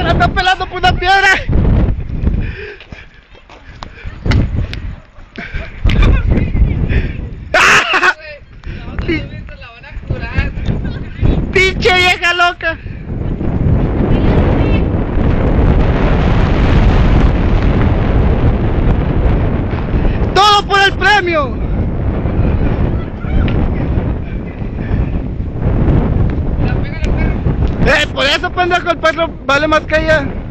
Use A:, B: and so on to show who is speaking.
A: la ando pelando por una piedra. Pinche vieja loca. Todo por el premio. Por eso pendejo, el perro vale más que ella.